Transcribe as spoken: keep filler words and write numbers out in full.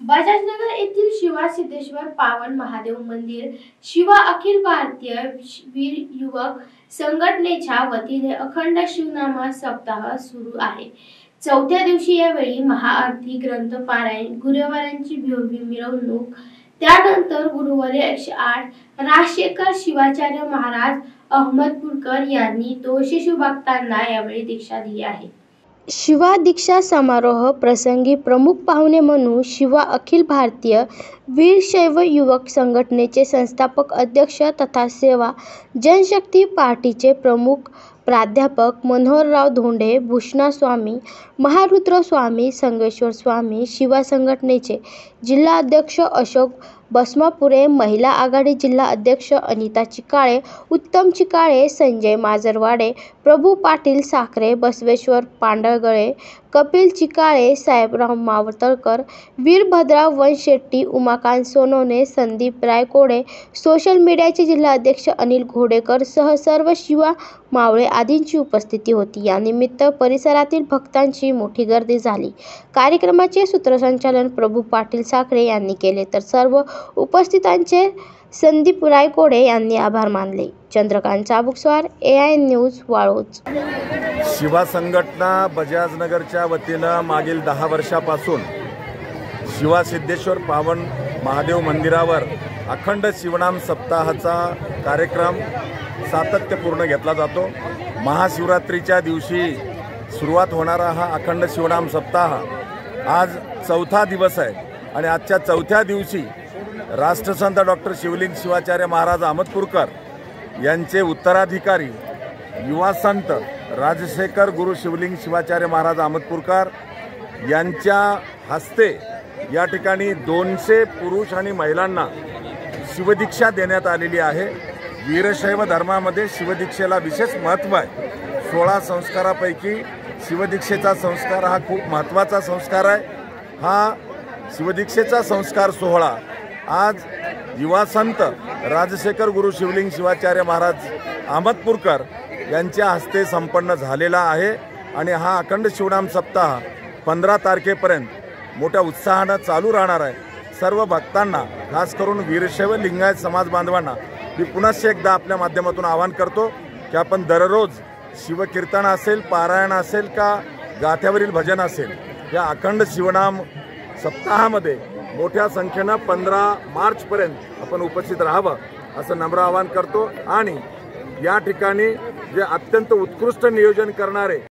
बजाजनगर येथील शिवा सिद्धेश्वर पावन महादेव मंदिर शिवा अखिल भारतीय वीर युवक संघटनेच्या वतीने अखंड शिवनाम सप्ताह सुरू आहे। चौथ्या दिवशी यावेळी महाआरती, ग्रंथ पारायण, गुरुवारांची भव्य मिरवणूक, त्यानंतर गुरुवारी एकशे आठ राजशेखर शिवाचार्य महाराज अहमदपूरकर यांनी दोनशे शिवभक्तांना यावेळी दीक्षा दिली आहे। शिवा दीक्षा समारोह प्रसंगी प्रमुख पाहुणे म्हणून शिवा अखिल भारतीय वीरशैव युवक संघटनेचे संस्थापक अध्यक्ष तथा सेवा जनशक्ती पार्टीचे प्रमुख प्राध्यापक मनोहरराव धोंडे, भूषणा स्वामी, महारुद्र स्वामी, संगमेश्वर स्वामी, शिवा संघटनेचे जिल्हा अध्यक्ष अशोक बसमापुरे, महिला आघाडी जिल्हा अध्यक्ष अनिता चिकाळे, उत्तम चिकाळे, संजय माजरवाडे, प्रभू पाटील साखरे, बसवेश्वर पांडळगळे, कपिल चिकाळे, साहेबराव मावतळकर, वीरभद्रराव वनशेट्टी, उमाकांत सोनवणे, संदीप रायकोडे, सोशल मीडियाचे जिल्हा अध्यक्ष अनिल घोडेकर सह सर्व शिवा मावळे आदींची उपस्थिती होती। या निमित्त परिसरातील भक्तांची मोठी गर्दी झाली। कार्यक्रमाचे सूत्रसंचालन प्रभू पाटील साखरे यांनी केले, तर सर्व उपस्थितांचे संदीप रायकोडे यांनी आभार मानले। Chandrakant Chabukswar, A I news, Waluj. Shiva संघटना बजाजनगरच्या वतीनं मागील दहा वर्षापासून शिवा सिद्धेश्वर पावन महादेव मंदिरावर अखंड शिवनाम सप्ताहाचा कार्यक्रम सातत्यपूर्ण घेतला जातो। महाशिवरात्रीच्या दिवशी सुरुवात होणारा हा अखंड शिवनाम सप्ताह आज चौथा दिवस आहे आणि आजच्या चौथ्या दिवशी राष्ट्रसंत डॉक्टर शिवलिंग शिवाचार्य महाराज अहमदपूरकर यांचे उत्तराधिकारी युवा संत राजशेखर गुरु शिवलिंग शिवाचार्य महाराज अहमदपूरकर यांच्या हस्ते या ठिकाणी दोनशे पुरुष आणि महिलांना शिवदीक्षा देण्यात आलेली आहे। वीरशैव धर्मामध्ये शिवदीक्षेला विशेष महत्त्व आहे। सोळा संस्कारापैकी शिवदीक्षेचा संस्कार हा खूप महत्त्वाचा संस्कार आहे। हा शिवदीक्षेचा संस्कार सोहळा आज युवा संत राजशेखर गुरु शिवलिंग शिवाचार्य महाराज अहमदपूरकर यांच्या हस्ते संपन्न झालेला आहे आणि हा अखंड शिवनाम सप्ताह पंधरा तारखेपर्यंत मोठ्या उत्साहानं चालू राहणार आहे। सर्व भक्तांना, खास करून वीरशैव लिंगायत समाज बांधवांना मी पुन्हा एकदा आपल्या माध्यमातून आवाहन करतो की आपण दररोज शिवकीर्तन असेल, पारायण असेल का गाथ्यावरील भजन असेल, या अखंड शिवनाम सप्ताहामध्ये मोठ्या संख्येनं पंधरा मार्चपर्यंत आपण उपस्थित राहावं असं नम्र आवाहन करतो। आणि या ठिकाणी जे अत्यंत उत्कृष्ट नियोजन करणारे